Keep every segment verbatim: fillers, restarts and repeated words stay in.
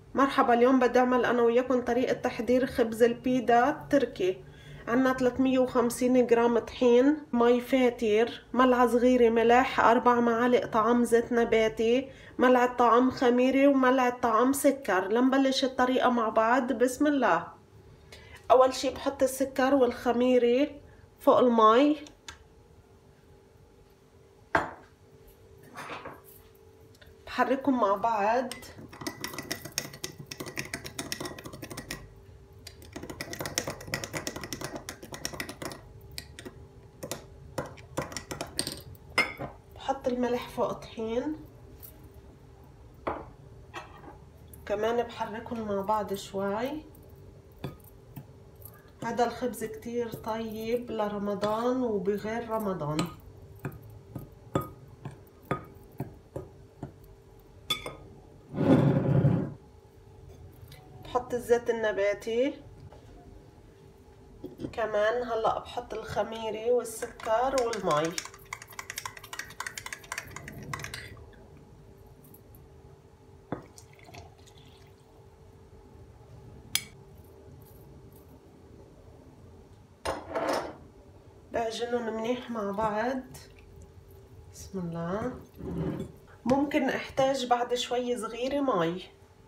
مرحبا، اليوم بدي اعمل انا وياكم طريقة تحضير خبز البيدا التركي. عنا ثلاثمية وخمسين جرام طحين، مي فاتر، ملعقة صغيرة ملح، اربع معالق طعام زيت نباتي، ملعقة طعام خميرة وملعقة طعام سكر. لنبلش الطريقة مع بعض. بسم الله. اول شي بحط السكر والخميرة فوق المي، بحركهم مع بعض. بحط الملح فوق الطحين، كمان بحركهم مع بعض شوي. هذا الخبز كتير طيب لرمضان وبغير رمضان. بحط الزيت النباتي كمان. هلأ بحط الخميرة والسكر والمي. بعجنهم منيح مع بعض. بسم الله. ممكن احتاج بعد شوي صغيرة مي.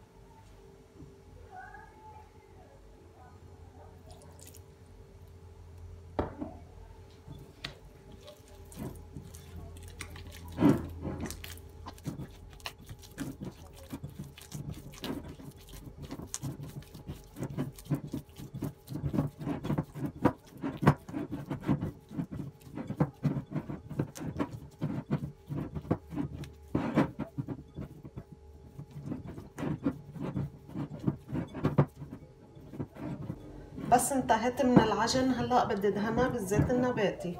بس انتهيت من العجن، هلأ بدي ادهنها بالزيت النباتي.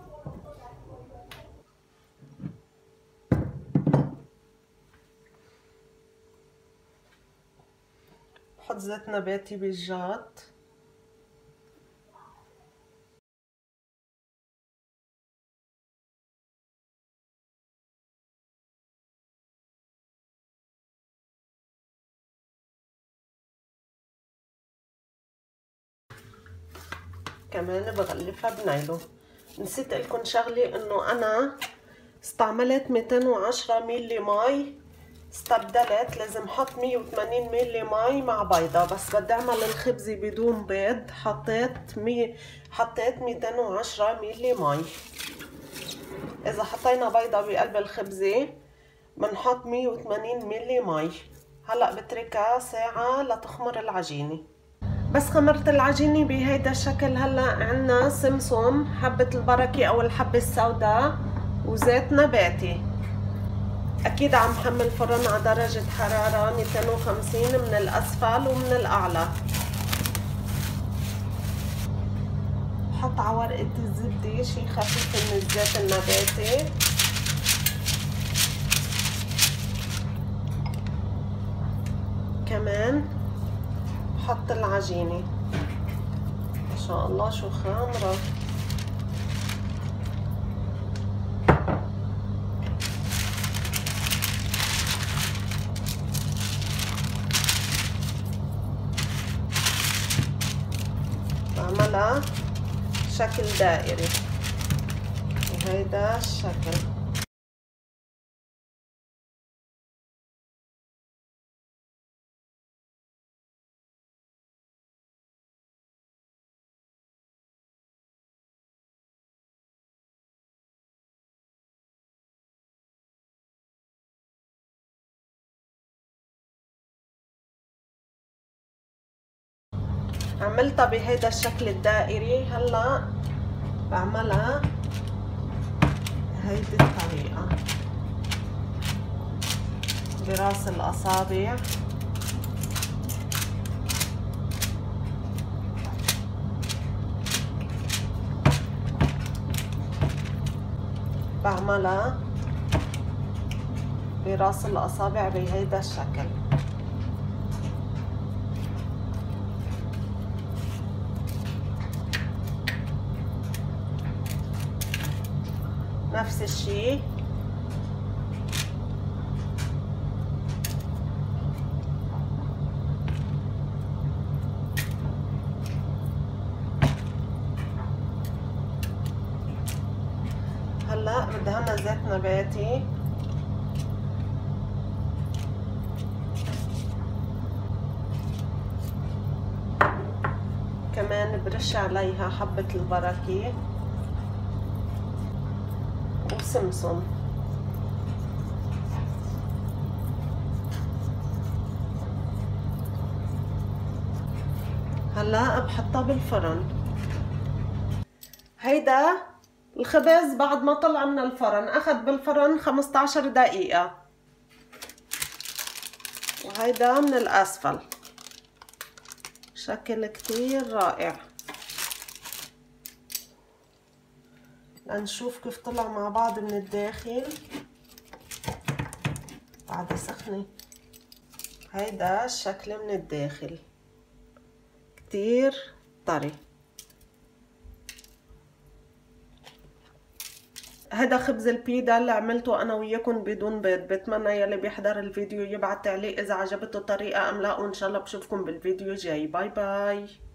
بحط زيت نباتي بالجات. كمان بغلفها بنايلون. نسيت لكم شغلة، انه انا استعملت مئتين وعشرة ميلي مي، استبدلت لازم احط مية وثمانين ميلي مي مع بيضة. بس بدي اعمل الخبزة بدون بيض، حطيت مية حطيت مئتين وعشرة ميلي مي. اذا حطينا بيضة بقلب الخبزة بنحط مية وثمانين ميلي مي. هلا بتركها ساعة لتخمر العجينة. بس خمرت العجينة بهيدا الشكل. هلا عنا سمسم، حبة البركة او الحبة السوداء، وزيت نباتي. اكيد عم حمل فرن على درجة حرارة مئتين وخمسين من الاسفل ومن الاعلى. بحط على ورقة الزبدة شي خفيف من الزيت النباتي. كمان بحط العجينة. ما شاء الله شو خامرة. بعملها شكل دائري وهيدا الشكل. عملتها بهيدا الشكل الدائري. هلا بعملها هيدي الطريقة براس الأصابع. بعملها براس الأصابع بهيدا الشكل. نفس الشيء دهنا زيت نباتي. كمان برش عليها حبة البركة وسمسم. هلا بحطها بالفرن. هيدا الخبز بعد ما طلع من الفرن اخذ بالفرن خمسة عشر دقيقة، وهيدا من الاسفل شكل كتير رائع. لنشوف كيف طلع مع بعض من الداخل بعد سخنة. هيدا الشكل من الداخل كتير طري. هذا خبز البيدا اللي عملته انا وياكم بدون بيض. بتمنى يلي بيحضر الفيديو يبعت تعليق اذا عجبته الطريقة ام لا، وان شاء الله بشوفكم بالفيديو جاي. باي باي.